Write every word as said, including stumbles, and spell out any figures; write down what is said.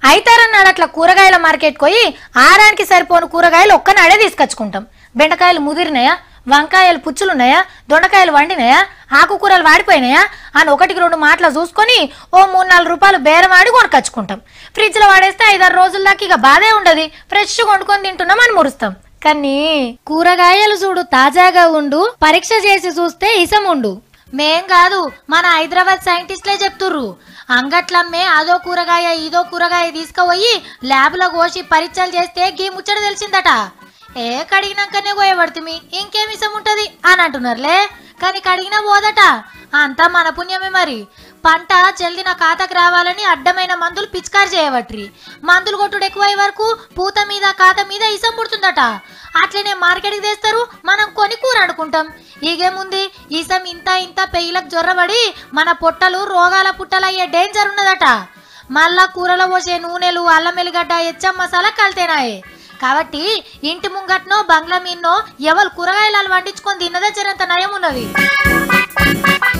అయితారన్నాడు అట్లా కూరగాయల మార్కెట్కి పోయి ఆరానికి సరిపోను కూరగాయలు ఒక్కనాడే తీసుకొచ్చుకుంటాం. బెండకాయలు ముదిరినాయా, వంకాయలు పుచ్చులున్నాయా, దొండకాయలు వండినాయా, ఆకుకూరలు వాడిపోయినాయా అని ఒకటికి రెండు మాటలు చూసుకొని ఓ మూడు నాలుగు రూపాయలు బేరమాడి కొనుకొచ్చుకుంటాం. ఫ్రిడ్జ్లో వాడేస్తే ఐదారు రోజుల దాకా ఇక బాధే ఉండదు, ఫ్రెష్గా వండుకొని తింటున్నాం అని మురుస్తాం. కానీ కూరగాయలు చూడు తాజాగా ఉండు, పరీక్ష చేసి చూస్తే ఇసం ఉండు. మేం కాదు, మన హైదరాబాద్ సైంటిస్టులే చెప్తుర్రు. అంగట్లమ్మే అదో కూరగాయ ఇదో కూరగాయ తీసుకుపోయి ల్యాబ్లో కోసి పరీక్షలు చేస్తే గీ ముచ్చట తెలిసిందట. ఏ కడిగినాకనే కోయబడుతుంది, ఇంకేం ఇసం ఉంటది అని అంటున్నారులే. కానీ కడిగినా పోదట, అంతా మన పుణ్యమే. మరి పంట జల్ది నా ఖాతాకు రావాలని అడ్డమైన మందులు పిచికారి చేయబట్రి, మందులు కొట్టుడు ఎక్కువై వరకు పూత మీద ఖాత మీద ఇసం పుడుతుందట. అట్లనే మార్కెట్కి తెస్తారు, మనం కొని కూర అనుకుంటాం. ఈగేముంది, ఇసం ఇంత ఇంత పెయ్యిలకు జొర్రబడి మన పొట్టలు రోగాల పుట్టలయ్యే డేంజర్ ఉన్నదట. మళ్ళా కూరలో పోసే నూనెలు, అల్లం ఎల్లిగడ్డ, ఎచ్చం మసాలా కలితేనాయే. కాబట్టి ఇంటి ముంగట్నో బంగ్లా మీన్నో ఎవరు కూరగాయలు వండించుకొని తిన్నదే జరంత నయం ఉన్నది.